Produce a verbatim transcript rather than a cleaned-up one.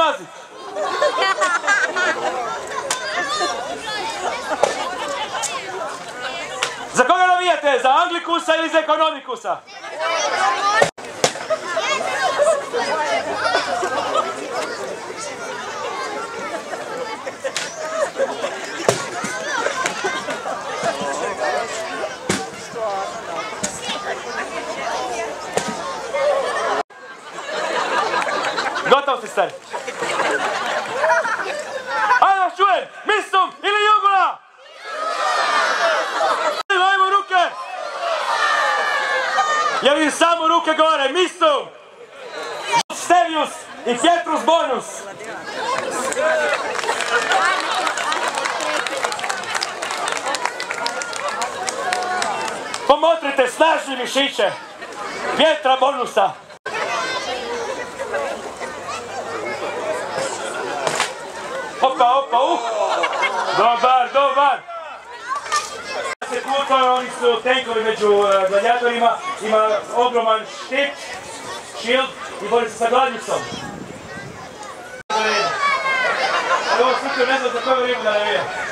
pazit. Za koga navijate? Za Anglikusa ili za Ekonomikusa? Gotov si, stari. Ajde vas čujem! Mistum ili Jugula? Ajmo ruke! Ja vidim samo ruke gore. Mistum! Stevius i Pietrus Bonus. Pomotrite snažni mišiće Pietra Bonusa. Opa, opa, uh! Dobar, dobar! Sekuta, oni su tenkovi među gladijatorima, ima ogroman štit, shield i bori se sa gladnicom. Ovo super, ne znam za koju ribu da navije.